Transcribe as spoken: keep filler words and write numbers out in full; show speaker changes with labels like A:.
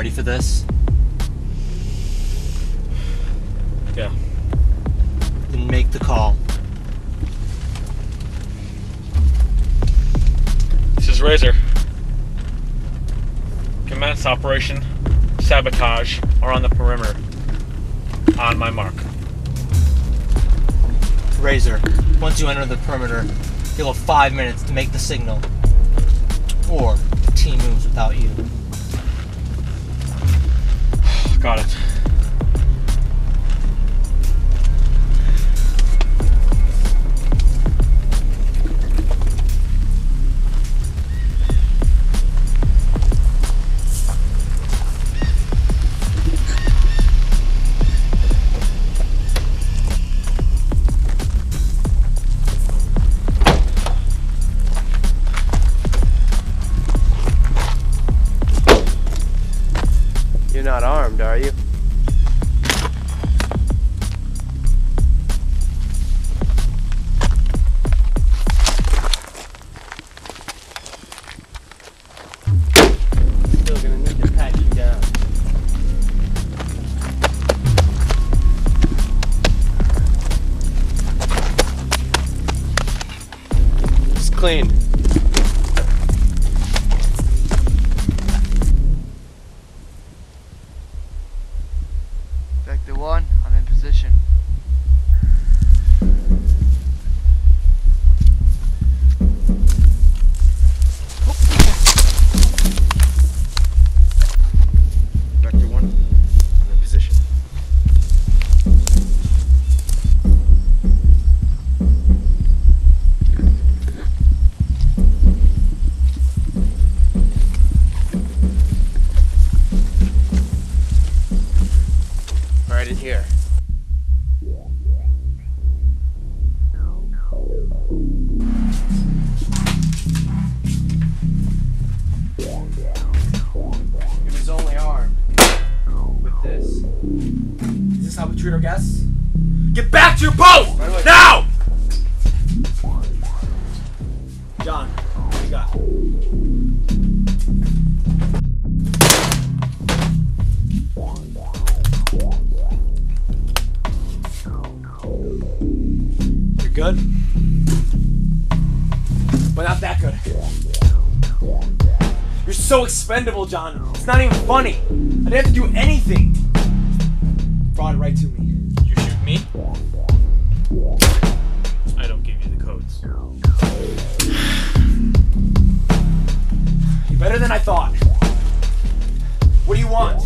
A: ready for this?
B: Yeah.
A: Then make the call.
B: This is Razor. Commence Operation Sabotage are on the perimeter. On my mark.
A: Razor, once you enter the perimeter, you'll have five minutes to make the signal. Or the team moves without you.
B: Got it.
C: You're not armed, are you? Still gonna need to pat you down. It's clean.
D: Vector one, I'm in position.
C: Vector one, I'm in position. Right in here. He was only armed with this.
E: Is this how we treat our guests? Get back to your boat!
C: Right away.
E: Now! John, what do you got? You're good? But not that good. You're so expendable, John. It's not even funny. I didn't have to do anything. Brought it right to me.
B: You shoot me? I don't give you the codes.
E: You're better than I thought. What do you want?